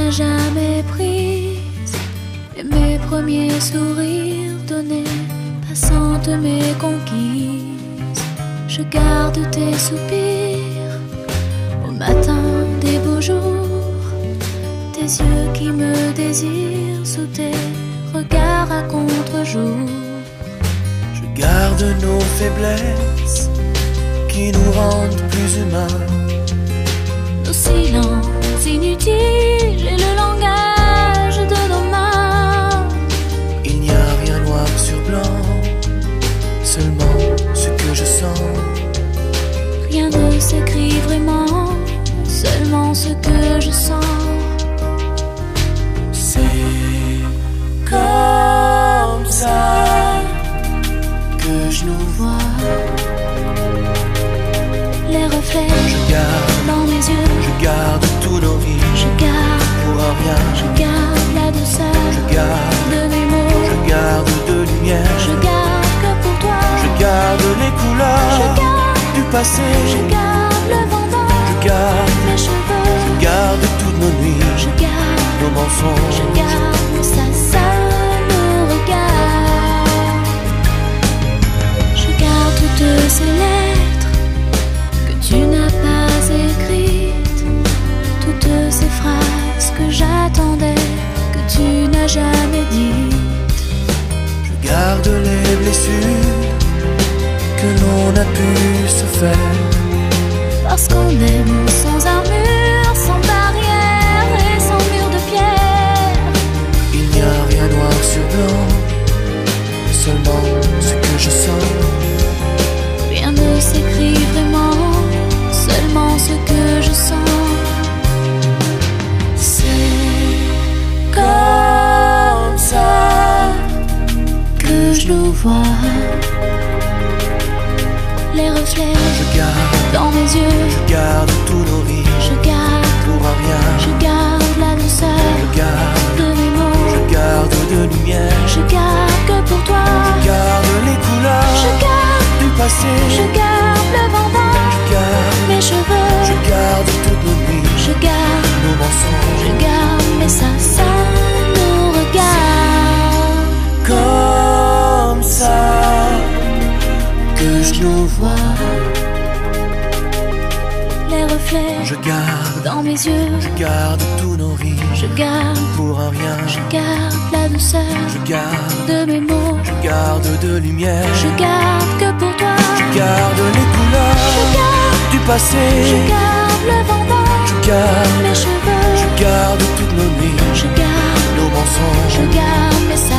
m'as jamais prise, et mes premiers sourires donnés, passant de mes conquises. Je garde tes soupirs au matin des beaux jours, tes yeux qui me désirent sous tes regards à contre-jour. Je garde nos faiblesses qui nous rendent plus humains, nos silences inutiles et le langage de nos mains. Il n'y a rien noir sur blanc, seulement ce que je sens. Rien ne s'écrit vraiment, seulement ce que je sens. C'est comme ça que je nous vois. Les reflets, Je garde dans mes yeux, Je garde tous nos rires, je garde, pour rien. je garde la douceur Je garde de mes mots, Je garde de lumière. je garde que pour toi, Je garde les je couleurs garde, du passé. je garde le vent dans Je garde mes cheveux, Je garde toutes nos nuits, je garde, nos mensonges. je garde ça seul au regard. Je garde toutes ces lettres que tu n'as pas écrites, toutes ces phrases que j'attendais, que tu n'as jamais dites. Je garde les blessures que l'on a pu se faire, Parce qu'on aime sans armure, sans barrière et sans mur de pierre. il n'y a rien noir sur blanc, seulement ce que je sens. Rien ne s'écrit vraiment, seulement ce que je sens. C'est Comme ça que je nous vois. Les reflets je garde dans mes yeux, Je garde tous nos rires, je garde, pour rien. je garde la douceur Je garde de mes mots, Je garde de lumière. je garde que pour toi, Je garde les je couleurs garde, du passé. je garde le vent dans Je garde mes cheveux, Je garde toutes nos nuits, je garde, nos mensonges. je garde, mais ça nous regarde. Comme ça que je nous vois. Les reflets Je garde dans mes yeux, Je garde tous nos rires, je garde, pour un rien. je garde la douceur Je garde de mes mots, Je garde de lumière. je garde que pour toi, Je garde les je couleurs garde, du passé. je garde le vent dans Je garde mes cheveux, Je garde toutes nos nuits, je garde, nos mensonges. je garde, mais ça